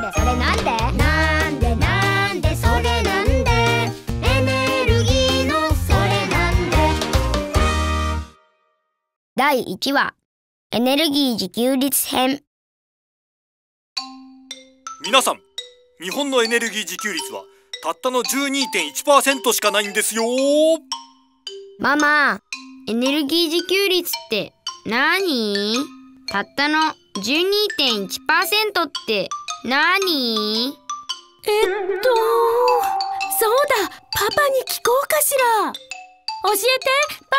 それなんでそれなんでエネルギーのそれなんで。第1話エネルギー自給率編。 皆さん、日本のエネルギー自給率はたったの 12.1% しかないんですよ。 ママ、エネルギー自給率って何？たったの 12.1% って何？ そうだ、パパに聞こうかしら。教えて、パ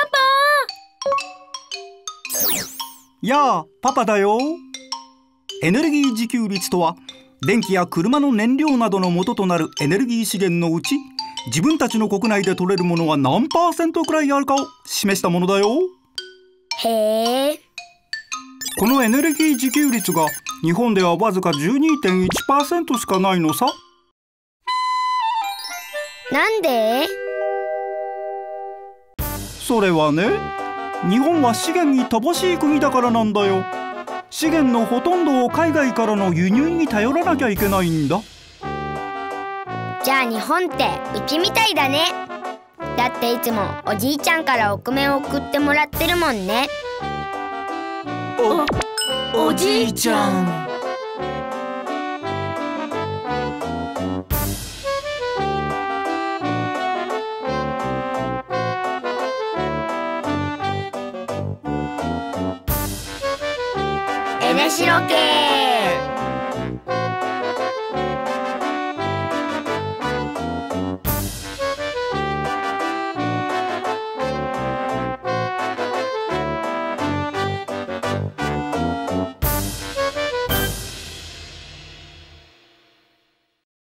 パ。 やあ、パパだよ。エネルギー自給率とは、電気や車の燃料などの元となるエネルギー資源のうち、自分たちの国内で取れるものは何%くらいあるかを示したものだよ。 へえ。 このエネルギー自給率が日本ではわずか 12.1% しかないのさ。 なんで？ それはね、日本は資源に乏しい国だからなんだよ。資源のほとんどを海外からの輸入に頼らなきゃいけないんだ。 じゃあ日本ってうちみたいだね。だっていつもおじいちゃんからお米を送ってもらってるもんね。 おじいちゃん。 エネシロ系。